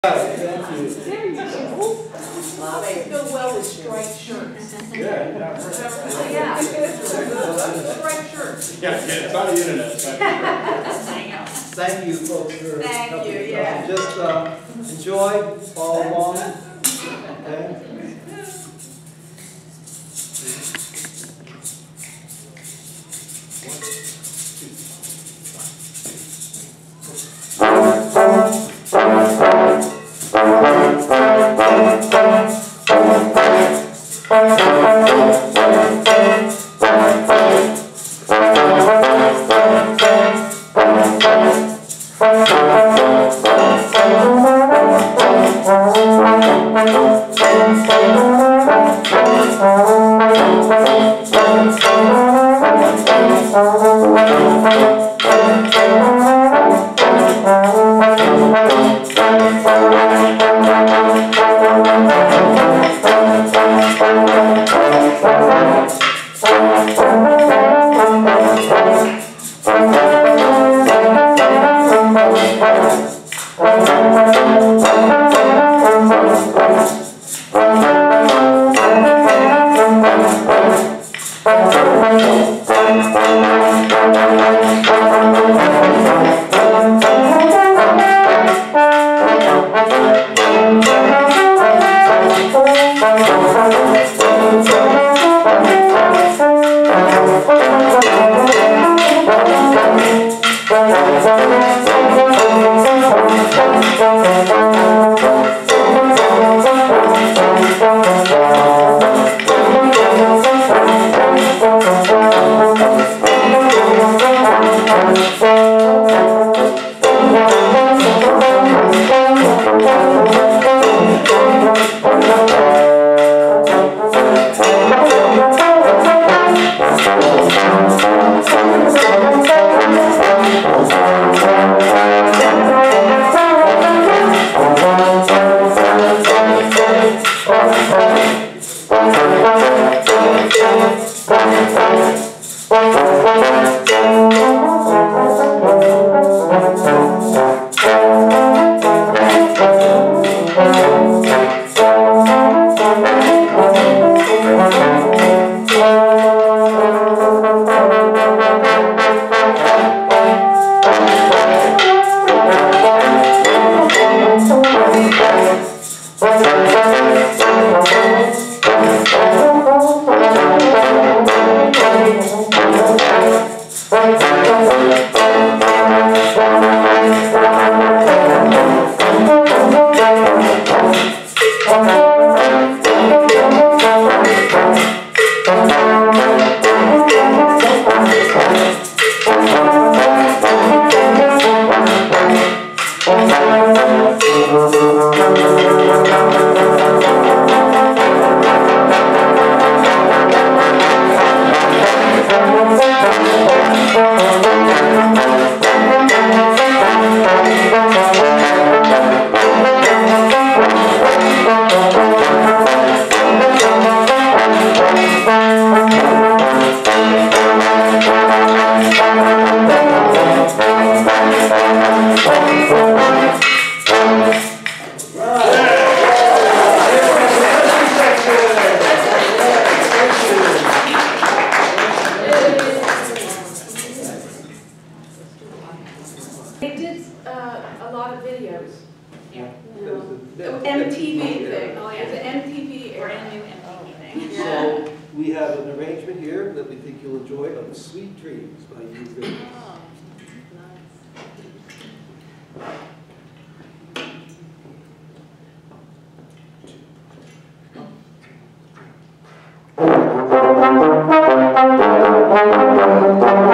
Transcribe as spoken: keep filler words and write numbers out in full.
Thank you. There you go. Well, they go well with striped shirts. Yeah. Yeah. Striped shirts. Yeah, yeah, it's on the internet. Thank you, folks, for Thank helping. you, yeah. Just uh, enjoy, follow along. Okay. They did uh, a lot of videos. Yeah. M T V thing. Oh, yeah. It's an M T V era. Brand new M T V thing. So we have an arrangement here that we think you'll enjoy of Sweet Dreams by you. Oh, nice.